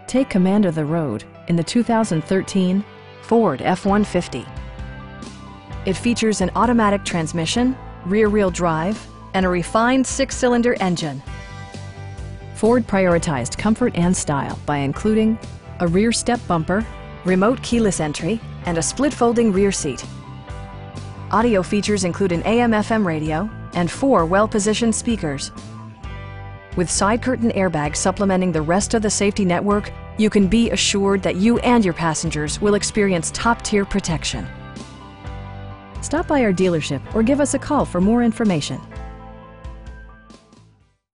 Take command of the road in the 2013 Ford F-150. It features an automatic transmission, rear-wheel drive, and a refined 6-cylinder engine. Ford prioritized comfort and style by including a rear step bumper, remote keyless entry, and a split folding rear seat. Audio features include an AM/FM radio and 4 well-positioned speakers. With side curtain airbags supplementing the rest of the safety network, you can be assured that you and your passengers will experience top-tier protection. Stop by our dealership or give us a call for more information.